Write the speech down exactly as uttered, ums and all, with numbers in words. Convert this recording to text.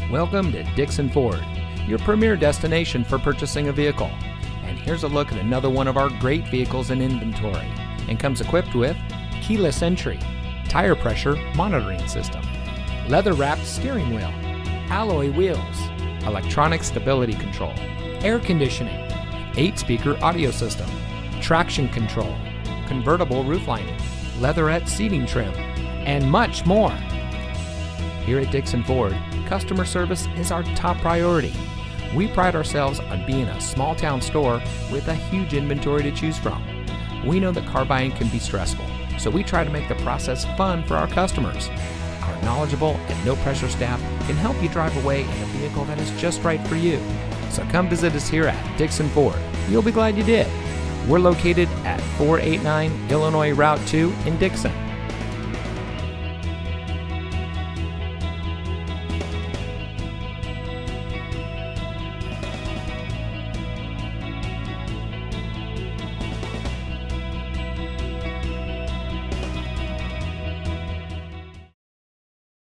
Welcome to Dixon Ford, your premier destination for purchasing a vehicle. And here's a look at another one of our great vehicles in inventory, and comes equipped with keyless entry, tire pressure monitoring system, leather-wrapped steering wheel, alloy wheels, electronic stability control, air conditioning, eight speaker audio system, traction control, convertible roof lining, leatherette seating trim, and much more. Here at Dixon Ford, customer service is our top priority. We pride ourselves on being a small town store with a huge inventory to choose from. We know that car buying can be stressful, so we try to make the process fun for our customers. Our knowledgeable and no pressure staff can help you drive away in a vehicle that is just right for you. So come visit us here at Dixon Ford. You'll be glad you did. We're located at four eighty-nine Illinois Route two in Dixon.